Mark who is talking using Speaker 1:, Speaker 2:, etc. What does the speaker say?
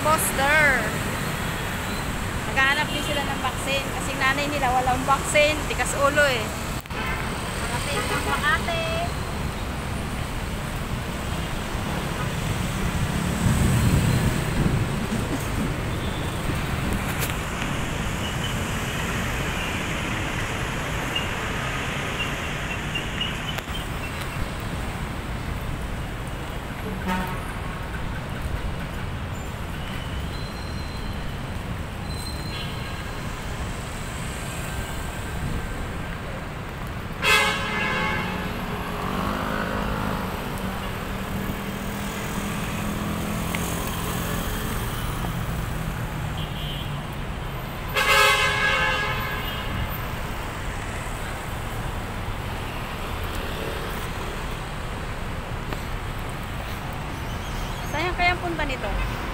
Speaker 1: booster. Naghahanap din sila ng vaccine kasi nanay nila walang vaccine, tikas ulo eh. Makati ng Makati. Saan kaya punta nito?